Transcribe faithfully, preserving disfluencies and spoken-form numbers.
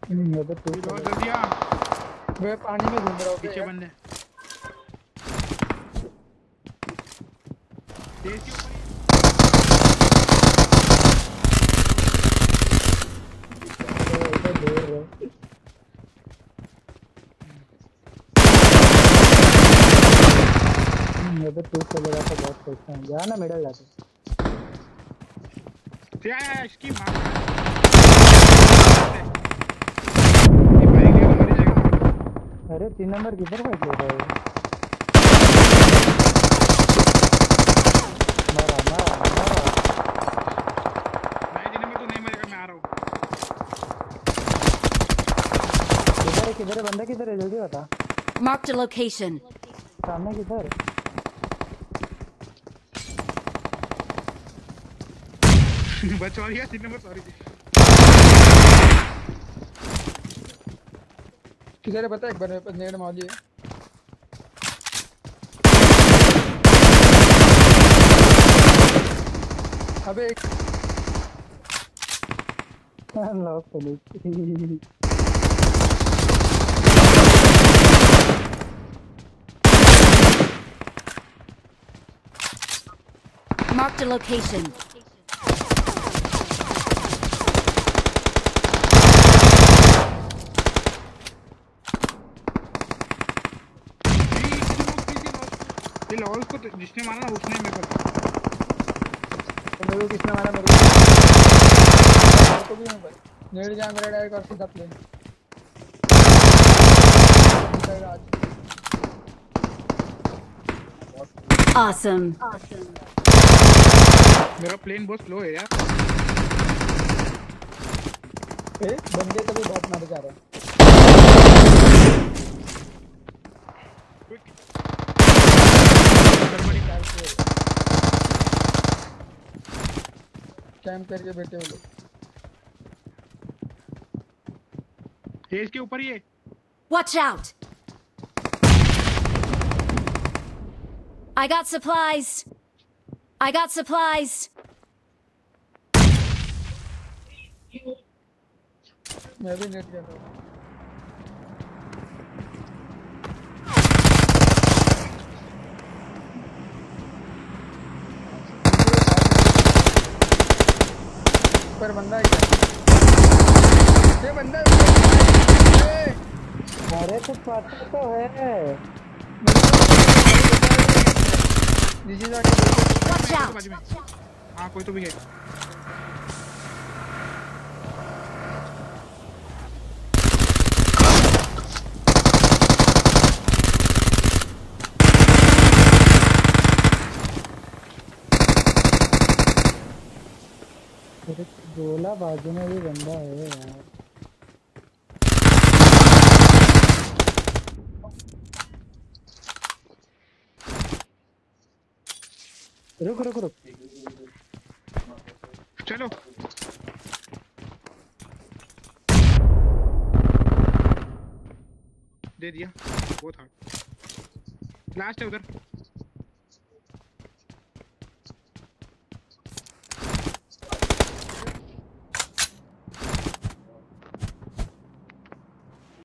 ये तो तू बहुत जल्दी आ। वे पानी में घूम रहा हूँ पीछे बंदे तेज के ऊपर दूर है। ये तो तू चलेगा तो बहुत सोचते हैं जा ना मिडल जाते क्या है इसकी मार अरे तीन नंबर किधर फाइट ले रहा है मारा मारा मारा मैं तीन नंबर तो नहीं मरेगा मैं आ रहा हूँ किधर है किधर है बंदा किधर है जल्दी बता Marked a location. सामने किधर बच और गया तीन नंबर सॉरी किधर है पता है एक बार मेरे पास नेड मार दिए अबे एक लॉक तो नहीं Marked a location. ये लॉल को जिसने मारा ना उसने मेरे को तो मेरे को किसने मारा मेरे को भी नहीं पता नेड जा मेरा डायरेक्ट और सीधा प्लेन Awesome. मेरा प्लेन बहुत स्लो है यार ए बंदे तो भी बहुत मारे जा रहे हैं कैंप करके बैठे हुए लोग तेज के ऊपर ही है Watch out. I got supplies. I got supplies. मैं भी नेट कर रहा हूँ पर बंदा है ये बंदा अरे कुछ पता तो है Watch out. हाँ कोई तो भी है गोला बाजू में भी बंदा है यार रुक रुक रुक चलो दे दिया बहुत हार्ड लास्ट है उधर